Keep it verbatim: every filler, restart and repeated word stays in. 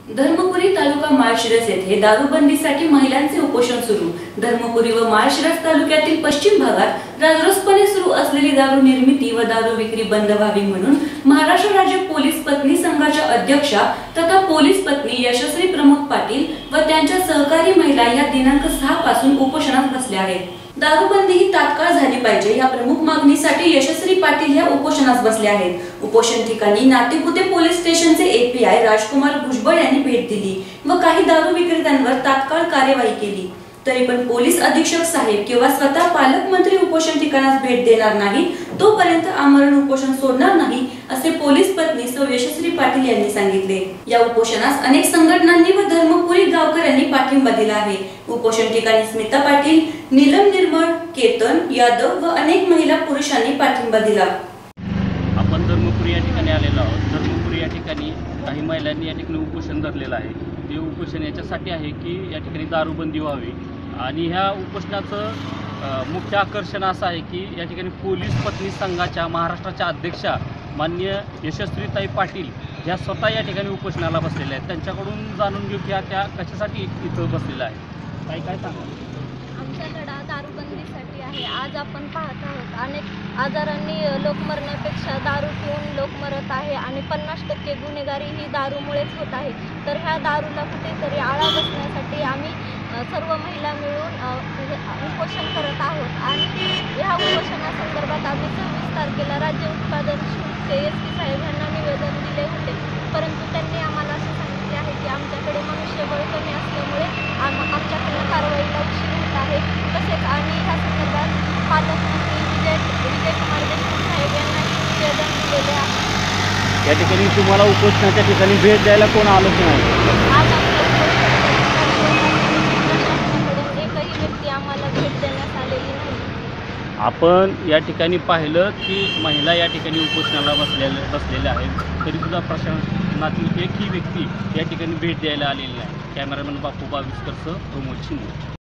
धर्मपुरी तालुका माळशिरस येथे दारूबंदीसाठी महिलांचे उपोषण सुरू। धर्मपुरी व माळशिरस तालुक्यातील पश्चिम भागात राजरोसपणे सुरू असलेली दारू निर्मिती व दारू विक्री बंद व्हावी म्हणून महाराष्ट्र राज्य पोलीस पत्नी संघाच्या अध्यक्षा तथा पोलीस पत्नी यशस्वी प्रमोद पाटील व त्यांच्या सहकारी महिला या दिनांक सहा पासून उपोषणात बसल्या आहेत। दारूबंदी ही तात्काळ झाली पाहिजे या प्रमुख मागणीसाठी यशस्वी पाटील या उपोषणास बसले आहेत। उपोषण ठिकाणी नातेपुते पोलीस स्टेशनचे एपीआय राजकुमार भुजबळ यांनी भेट दिली व काही दारू विक्रेत्यांवर तात्काळ कार्यवाही केली। तरी पण पोलीस अधीक्षक साहेब किंवा स्वतः पालकमंत्री उपोषण ठिकाणास भेट देणार नाही तोपर्यंत आमरण उपोषण सोडणार नाही असे पोलीस पत्नी सौ यशस्वी पाटील यांनी सांगितले। या उपोषणास अनेक संघटनांनी व धर्मपुरी गावकऱ्यांनी पाठिंबा दिला आहे। उपोषण ठिकाणी स्मिता पाटील, नीलम निर्मळ, केतन यादव व अनेक महिला पुरुषांनी पाठिंबा दिला। आपण धर्मपुरी या ठिकाणी आलेलो आहोत। धर्मपुरी या ठिकाणी काही महिलांनी या ठिकाणी उपोषण धरलेलं आहे। ते उपोषण याच्यासाठी आहे की या ठिकाणी दारूबंदी व्हावी आणि ह्या उपोषणाचं मुख्य आकर्षण असं आहे की या ठिकाणी पोलीस पत्नी संघाच्या महाराष्ट्राच्या अध्यक्षा माननीय यशस्वीताई पाटील ह्या स्वतः या ठिकाणी उपोषणाला बसलेल्या आहेत। त्यांच्याकडून जाणून घेऊ की त्या कशासाठी इथं बसलेल्या आहेत। काय काय सांगा? आमचा लढा दारूबंदीसाठी आहे। आज आपण पाहत आहोत अनेक आजारांनी लोक मरण्यापेक्षा दारू पिऊन लोक मरत आहे आणि पन्नास टक्के गुन्हेगारी ही दारूमुळेच होत आहे। तर ह्या दारूला कुठेतरी आळा बसण्यासाठी आम्ही सर्व महिला मिळून उपोषण करत आहोत आणि ह्या उपोषणासंदर्भात आम्ही सव्वीस तारखेला राज्य उत्पादन शुल्कचे एस पी साहेब यांना निवेदन दिले होते, परंतु त्यांनी आम्हाला असे सांगितले आहे की आमच्याकडे मनुष्यबळ कमी असल्यामुळे आम आमच्याकडनं कारवाईला उशीर होत आहे। तसेच आणि ह्या संदर्भात पालकमंत्री विजय विजयकुमार देशमुख साहेब यांना निवेदन दिलेले आहे। या ठिकाणी तुम्हाला उपोषणाच्या ठिकाणी भेट द्यायला कोण आलंच नाही? आज एकही व्यक्ती आम्हाला भेट देण्यास आलेली नाही। आपण या ठिकाणी पाहिलं की महिला या ठिकाणी उपोषणाला बसलेल्या बसलेल्या आहेत, तरीसुद्धा प्रशासनातील एकही व्यक्ती या ठिकाणी भेट द्यायला आलेली नाही। कॅमेरामॅन बापू बाविस्करसह प्रमोद शिंदे।